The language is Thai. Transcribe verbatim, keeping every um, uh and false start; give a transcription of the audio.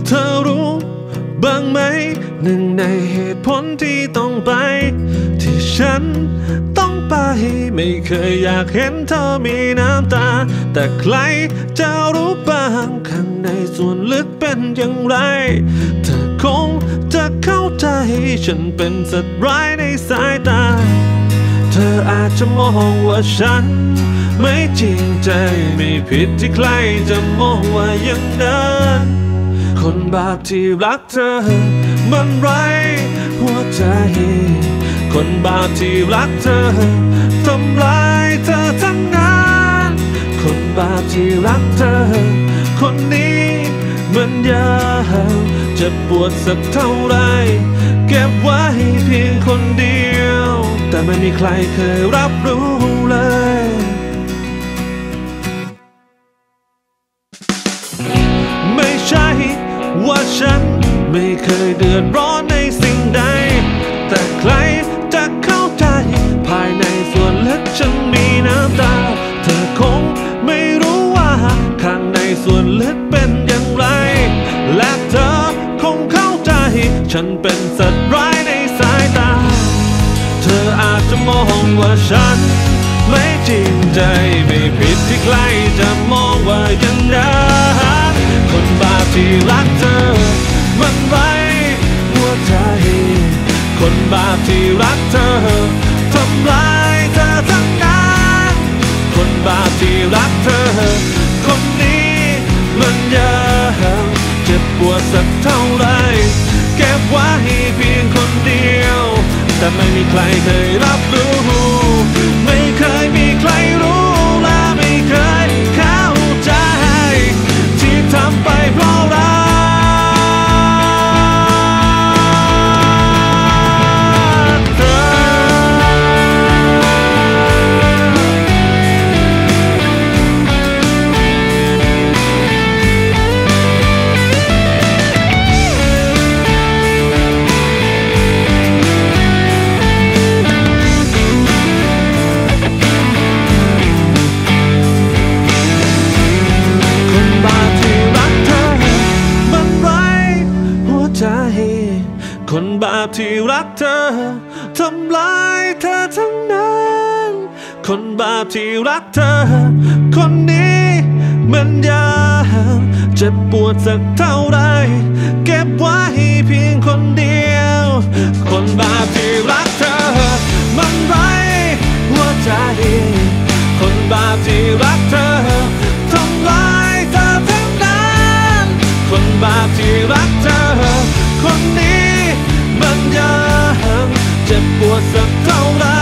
เธอรู้บ้างไหมหนึ่งในเหตุผลที่ต้องไปที่ฉันต้องไปไม่เคยอยากเห็นเธอมีน้ำตาแต่ใครจะรู้บ้างข้างในส่วนลึกเป็นอย่างไรเธอคงจะเข้าใจฉันเป็นสัตว์ร้ายในสายตาเธออาจจะมองว่าฉันไม่จริงใจไม่ผิดที่ใครจะมองว่าอย่างนั้นคนบาปที่รักเธอมันไร้หัวใจคนบาปที่รักเธอทำร้ายเธอทั้งนั้นคนบาปที่รักเธอคนนี้มันยาวจะปวดสักเท่าไรเก็บไว้เพียงคนเดียวแต่ไม่มีใครเคยรับรู้เลยไม่ใช่ว่าฉันไม่เคยเดือดร้อนในสิ่งใดแต่ใครจะเข้าใจภายในส่วนลึกฉันมีน้ำตาเธอคงไม่รู้ว่าข้างในส่วนลึกเป็นอย่างไรและเธอคงเข้าใจฉันเป็นสัตว์ร้ายในสายตาเธออาจจะมองว่าฉันไม่จริงใจไม่ผิดที่ใครจะมองว่าอย่างนั้นคนบาปที่รักเธอมันไร้หัวใจคนบาปที่รักเธอทำร้ายเธอทั้งนั้นคนบาปที่รักเธอคนนี้มันยังเจ็บปวดสักเท่าไรเก็บไว้เพียงคนเดียวแต่ไม่มีใครเคยรับรู้ไม่เคยมีใครรู้และไม่เคยเข้าใจที่ทำไปเพราะรักเธอคนบาปที่รักเธอทำร้ายเธอทั้งนั้นคนบาปที่รักเธอคนนี้มันยังเจ็บปวดสักเท่าไรเก็บไว้เพียงคนเดียวคนบาปที่รักเธอมันไร้หัวใจคนบาปที่รักเธอทำร้ายเธอทั้งนั้นคนบาปที่รักเธอคนนี้มันยังเจ็บปวดสักเท่าไร